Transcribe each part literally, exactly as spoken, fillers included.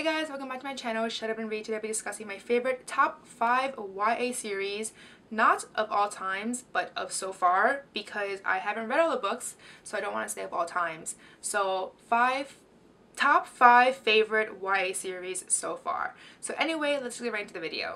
Hi guys, welcome back to my channel, Shut Up and Read. Today I'll be discussing my favorite top five Y A series, not of all times, but of so far, because I haven't read all the books, so I don't want to say of all times. So five, top five favorite Y A series so far. So anyway, let's get right into the video.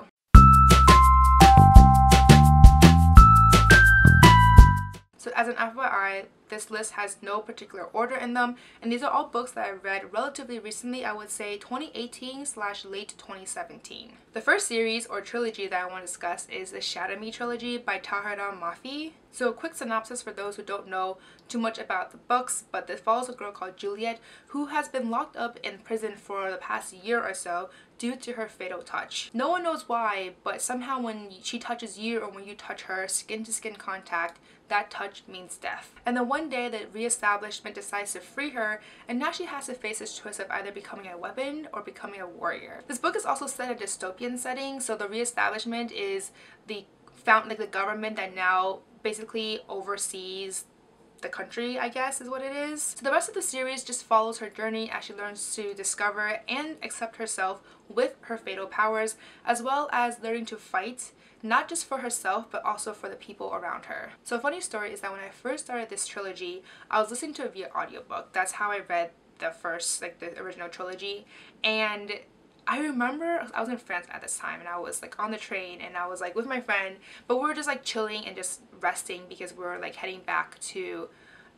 So as an F Y I, this list has no particular order in them, and these are all books that I read relatively recently. I would say twenty eighteen slash late twenty seventeen. The first series or trilogy that I want to discuss is the Shatter Me trilogy by Tahereh Mafi. So a quick synopsis for those who don't know too much about the books, but this follows a girl called Juliet who has been locked up in prison for the past year or so due to her fatal touch. No one knows why, but somehow when she touches you or when you touch her, skin to skin contact, that touch means death. And then one day the re-establishment decides to free her, and now she has to face this choice of either becoming a weapon or becoming a warrior. This book is also set in a dystopian setting, so the re-establishment is the found like the government that now basically oversees the country, I guess is what it is. So the rest of the series just follows her journey as she learns to discover and accept herself with her fatal powers, as well as learning to fight not just for herself but also for the people around her. So a funny story is that when I first started this trilogy, I was listening to it via audiobook. That's how I read the first, like the original trilogy. And I remember I was in France at this time, and I was like on the train, and I was like with my friend, but we were just like chilling and just resting because we were like heading back to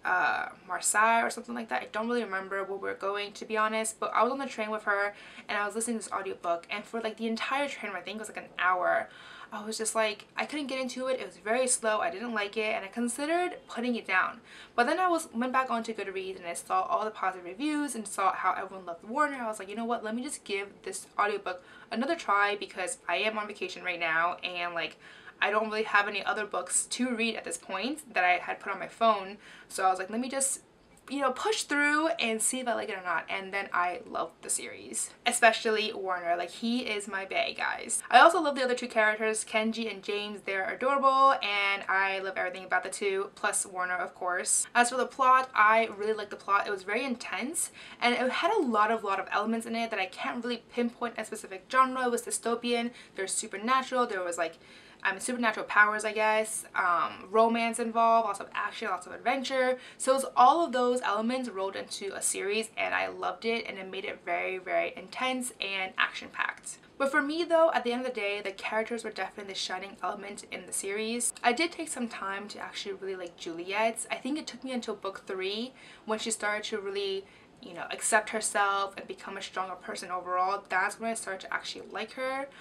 uh Marseille or something like that. I don't really remember where we we're going, to be honest, but I was on the train with her and I was listening to this audiobook, and for like the entire train, I think it was like an hour, I was just like, I couldn't get into it. It was very slow. I didn't like it, and I considered putting it down. But then I was went back onto Goodreads and I saw all the positive reviews and saw how everyone loved Warner. I was like, you know what? Let me just give this audiobook another try because I am on vacation right now, and like I don't really have any other books to read at this point that I had put on my phone. So I was like, let me just, you know, push through and see if I like it or not. And then I loved the series, especially Warner. Like, he is my bae, guys. I also love the other two characters, Kenji and James. They're adorable, and I love everything about the two, plus Warner, of course. As for the plot, I really liked the plot. It was very intense, and it had a lot of lot of elements in it that I can't really pinpoint a specific genre. It was dystopian, there's supernatural, there was like I mean, supernatural powers, I guess, um, romance involved, lots of action, lots of adventure. So it was all of those elements rolled into a series, and I loved it, and it made it very, very intense and action-packed. But for me though, at the end of the day, the characters were definitely the shining element in the series. I did take some time to actually really like Juliet. I think it took me until book three when she started to really, you know, accept herself and become a stronger person overall. That's when I started to actually like her.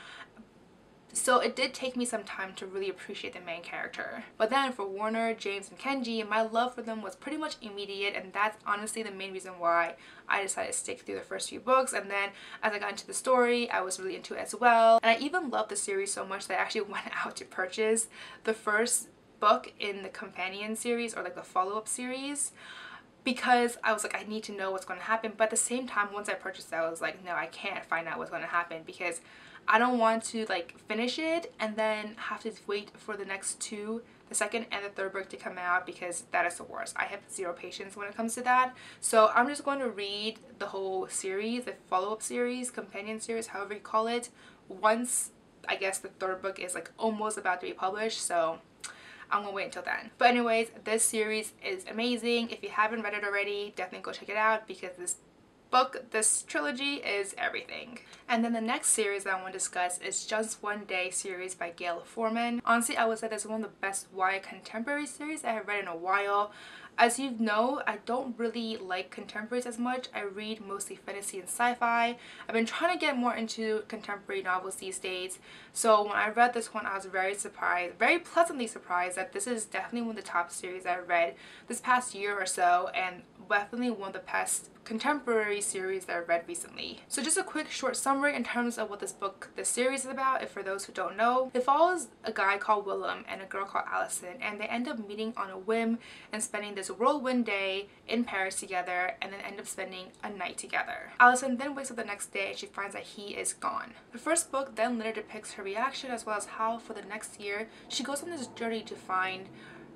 So it did take me some time to really appreciate the main character. But then for Warner, James, and Kenji, my love for them was pretty much immediate, and that's honestly the main reason why I decided to stick through the first few books. And then as I got into the story, I was really into it as well. And I even loved the series so much that I actually went out to purchase the first book in the companion series, or like the follow-up series, because I was like, I need to know what's going to happen. But at the same time, once I purchased it, I was like, no, I can't find out what's going to happen, because I don't want to like finish it and then have to wait for the next two, the second and the third book to come out, because that is the worst. I have zero patience when it comes to that. So I'm just going to read the whole series, the follow-up series, companion series, however you call it, once I guess the third book is like almost about to be published. So I'm gonna wait until then. But anyways, this series is amazing. If you haven't read it already, definitely go check it out, because this book, this trilogy is everything. And then the next series that I want to discuss is Just One Day series by Gayle Forman. Honestly, I would say this is one of the best Y A contemporary series I have read in a while. As you know, I don't really like contemporaries as much. I read mostly fantasy and sci-fi. I've been trying to get more into contemporary novels these days. So when I read this one, I was very surprised, very pleasantly surprised that this is definitely one of the top series I've read this past year or so, and definitely one of the best contemporary series that I've read recently. So just a quick short summary in terms of what this book, this series is about, if for those who don't know. It follows a guy called Willem and a girl called Allison, and they end up meeting on a whim and spending this whirlwind day in Paris together, and then end up spending a night together. Allison then wakes up the next day and she finds that he is gone. The first book then later depicts her reaction, as well as how for the next year she goes on this journey to find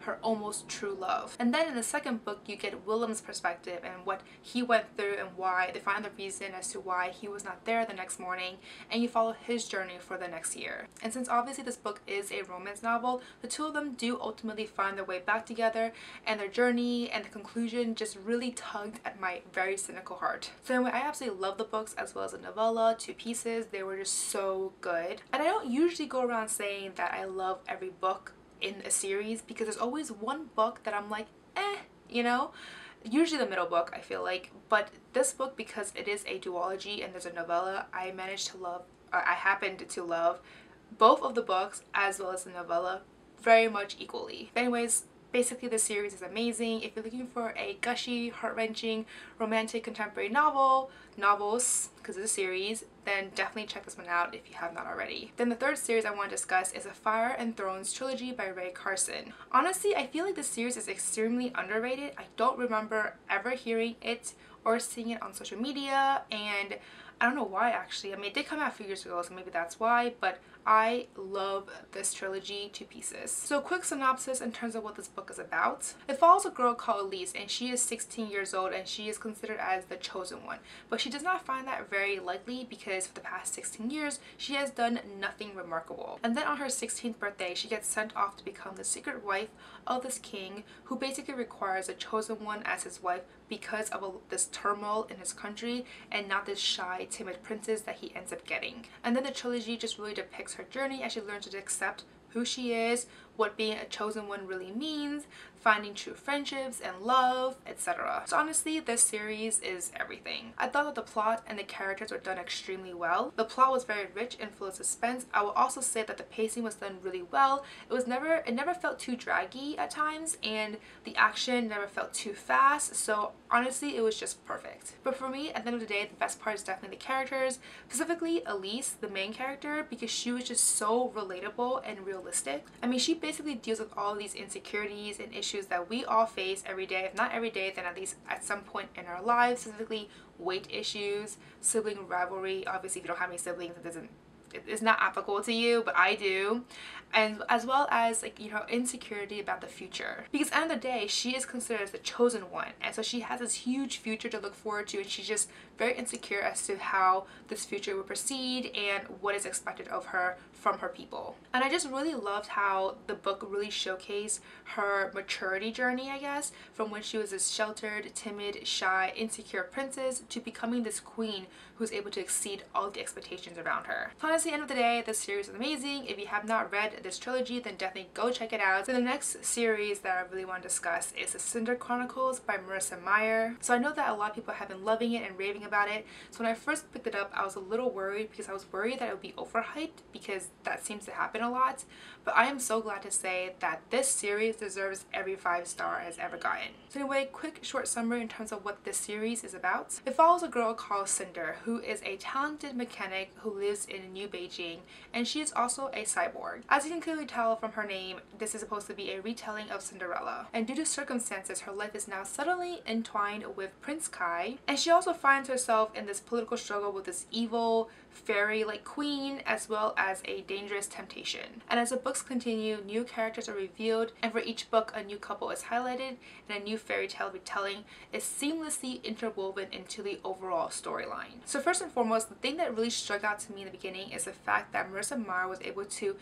her almost true love. And then in the second book, you get Willem's perspective and what he went through and why they find the reason as to why he was not there the next morning, and you follow his journey for the next year. And since obviously this book is a romance novel, the two of them do ultimately find their way back together, and their journey and the conclusion just really tugged at my very cynical heart. So anyway, I absolutely love the books as well as the novella to pieces. They were just so good. And I don't usually go around saying that I love every book in a series, because there's always one book that I'm like, eh, you know? Usually the middle book, I feel like. But this book, because it is a duology and there's a novella, I managed to love, uh, I happened to love both of the books as well as the novella very much equally. But anyways, basically the series is amazing. If you're looking for a gushy, heart-wrenching, romantic contemporary novel, novels, because it's a series, then definitely check this one out if you have not already. Then the third series I want to discuss is A Fire and Thrones trilogy by Rae Carson. Honestly, I feel like this series is extremely underrated. I don't remember ever hearing it or seeing it on social media, and I don't know why actually. I mean, it did come out a few years ago, so maybe that's why, but I love this trilogy to pieces. So a quick synopsis in terms of what this book is about. It follows a girl called Elise, and she is sixteen years old, and she is considered as the chosen one. But she does not find that very likely, because for the past sixteen years, she has done nothing remarkable. And then on her sixteenth birthday, she gets sent off to become the secret wife of this king, who basically requires a chosen one as his wife because of a, this turmoil in his country, and not this shy, timid princess that he ends up getting. And then the trilogy just really depicts her journey as she learns to accept who she is, what being a chosen one really means, finding true friendships and love, et cetera. So honestly, this series is everything. I thought that the plot and the characters were done extremely well. The plot was very rich and full of suspense. I will also say that the pacing was done really well. It was never, it never felt too draggy at times, and the action never felt too fast. So honestly, it was just perfect. But for me, at the end of the day, the best part is definitely the characters, specifically Elise, the main character, because she was just so relatable and realistic. I mean, she basically deals with all of these insecurities and issues that we all face every day. If not every day, then at least at some point in our lives, specifically weight issues, sibling rivalry. Obviously, if you don't have any siblings, it doesn't it's not applicable to you, but I do. And as well as, like, you know, insecurity about the future, because at the end of the day, she is considered as the chosen one, and so she has this huge future to look forward to, and she's just very insecure as to how this future will proceed and what is expected of her from her people. And I just really loved how the book really showcased her maturity journey, I guess, from when she was this sheltered, timid, shy, insecure princess to becoming this queen who's able to exceed all the expectations around her. So honestly, at the end of the day, this series is amazing. If you have not read this trilogy, then definitely go check it out. So the next series that I really want to discuss is The Cinder Chronicles by Marissa Meyer. So I know that a lot of people have been loving it and raving about it. So when I first picked it up, I was a little worried, because I was worried that it would be overhyped, because that seems to happen a lot. But I am so glad to say that this series deserves every five star it has ever gotten. So anyway, quick short summary in terms of what this series is about. It follows a girl called Cinder, who is a talented mechanic who lives in New Beijing, and she is also a cyborg. As you can clearly tell from her name, this is supposed to be a retelling of Cinderella, and due to circumstances, her life is now suddenly entwined with Prince Kai, and she also finds herself in this political struggle with this evil fairy-like queen, as well as a dangerous temptation. And as the books continue, new characters are revealed, and for each book a new couple is highlighted, and a new fairy tale retelling is seamlessly interwoven into the overall storyline. So first and foremost, the thing that really struck out to me in the beginning is the fact that Marissa Meyer was able to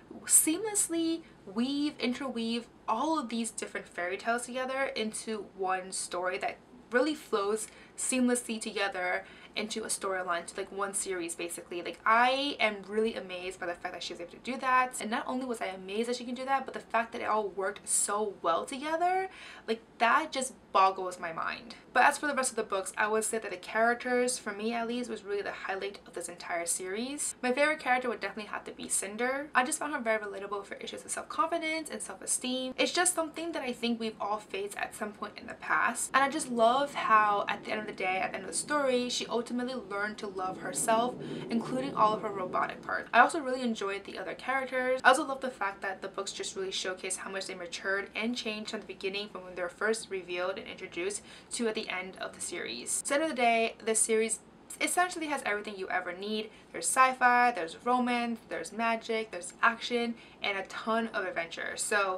seamlessly weave, interweave all of these different fairy tales together into one story that really flows seamlessly together into a storyline, to like one series basically. Like, I am really amazed by the fact that she was able to do that, and not only was I amazed that she can do that, but the fact that it all worked so well together, like, that just boggles my mind. But as for the rest of the books, I would say that the characters, for me at least, was really the highlight of this entire series. My favorite character would definitely have to be Cinder. I just found her very relatable for issues of self-confidence and self-esteem. It's just something that I think we've all faced at some point in the past, and I just love how at the end of the day, at the end of the story, she ultimately learned to love herself, including all of her robotic parts. I also really enjoyed the other characters. I also love the fact that the books just really showcase how much they matured and changed from the beginning, from when they were first revealed and introduced to at the end of the series. So at the end of the day, this series essentially has everything you ever need. There's sci-fi, there's romance, there's magic, there's action, and a ton of adventure. So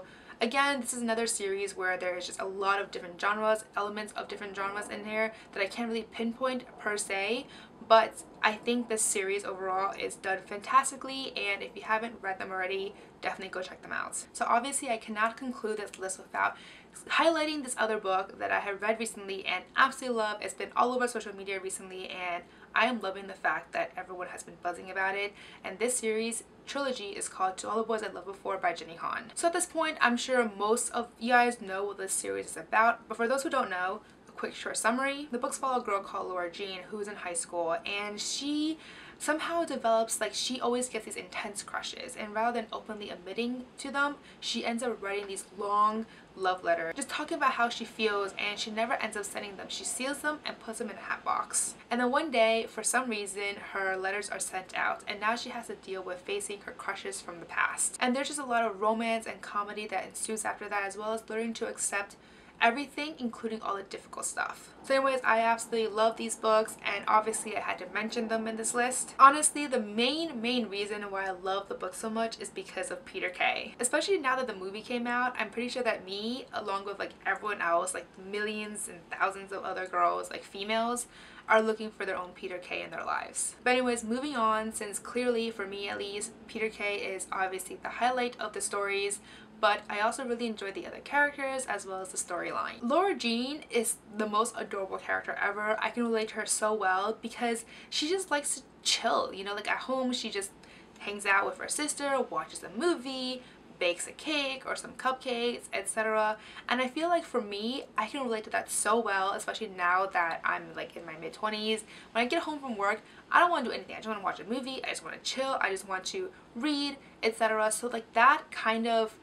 Again, this is another series where there is just a lot of different genres, elements of different genres in here that I can't really pinpoint per se, but I think this series overall is done fantastically, and if you haven't read them already, definitely go check them out. So obviously I cannot conclude this list without highlighting this other book that I have read recently and absolutely love. It's been all over social media recently, and I am loving the fact that everyone has been buzzing about it, and this series trilogy is called To All the Boys I Loved Before by Jenny Han. So at this point, I'm sure most of you guys know what this series is about, but for those who don't know, a quick short summary. The books follow a girl called Laura Jean who is in high school, and she somehow develops, like, she always gets these intense crushes, and rather than openly admitting to them, she ends up writing these long love letters just talking about how she feels, and she never ends up sending them. She seals them and puts them in a hat box. And then one day, for some reason, her letters are sent out, and now she has to deal with facing her crushes from the past. And there's just a lot of romance and comedy that ensues after that, as well as learning to accept everything, including all the difficult stuff. So anyways, I absolutely love these books, and obviously I had to mention them in this list. Honestly, the main main reason why I love the book so much is because of Peter Kay. Especially now that the movie came out, I'm pretty sure that me, along with like everyone else, like millions and thousands of other girls, like females, are looking for their own Peter Kay in their lives. But anyways, moving on, since clearly for me at least, Peter Kay is obviously the highlight of the stories, but I also really enjoy the other characters as well as the storyline. Laura Jean is the most adorable character ever. I can relate to her so well because she just likes to chill, you know, like at home she just hangs out with her sister, watches a movie, bakes a cake or some cupcakes, et cetera. And I feel like for me, I can relate to that so well, especially now that I'm like in my mid twenties. When I get home from work, I don't want to do anything. I just want to watch a movie, I just want to chill, I just want to read, et cetera. So like that kind of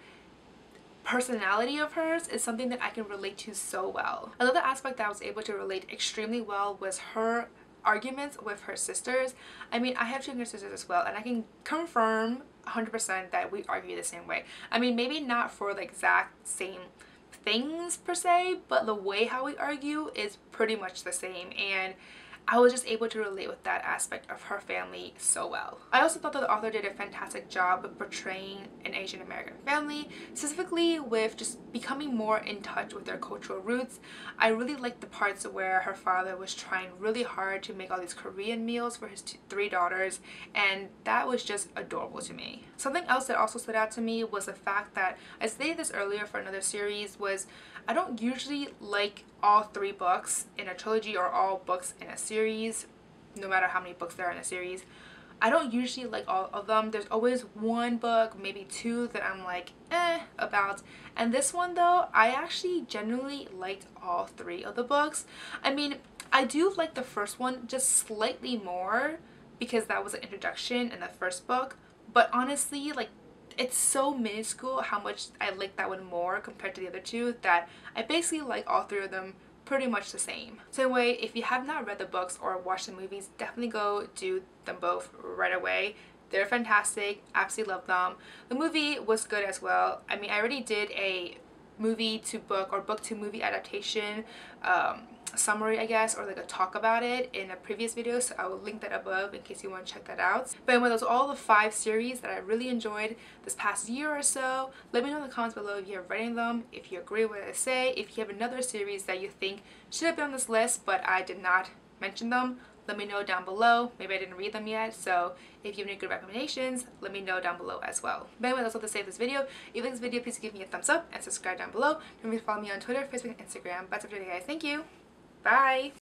personality of hers is something that I can relate to so well. Another aspect that I was able to relate extremely well was her arguments with her sisters. I mean, I have two younger sisters as well, and I can confirm one hundred percent that we argue the same way. I mean, maybe not for the exact same things per se, but the way how we argue is pretty much the same, and I was just able to relate with that aspect of her family so well. I also thought that the author did a fantastic job of portraying an Asian American family, specifically with just becoming more in touch with their cultural roots. I really liked the parts where her father was trying really hard to make all these Korean meals for his two, three daughters, and that was just adorable to me. Something else that also stood out to me was the fact that, I stated this earlier for another series, was I don't usually like all three books in a trilogy or all books in a series, no matter how many books there are in a series. I don't usually like all of them. There's always one book, maybe two, that I'm like, eh, about. And this one though, I actually genuinely liked all three of the books. I mean, I do like the first one just slightly more because that was an introduction in the first book. But honestly, like, it's so minuscule how much I like that one more compared to the other two that I basically like all three of them pretty much the same. So anyway, if you have not read the books or watched the movies, definitely go do them both right away. They're fantastic. Absolutely love them. The movie was good as well. I mean, I already did a movie to book or book to movie adaptation um, summary, I guess, or like a talk about it in a previous video, so I will link that above in case you want to check that out. But anyway, those are all the five series that I really enjoyed this past year or so. Let me know in the comments below if you have read them, if you agree with what I say, if you have another series that you think should have been on this list but I did not mention them. Let me know down below. Maybe I didn't read them yet, so if you have any good recommendations, let me know down below as well. But anyway, that's all to say for this video. If you like this video, please give me a thumbs up and subscribe down below. Remember to follow me on Twitter, Facebook, and Instagram. That's it for today, guys. Thank you. Bye.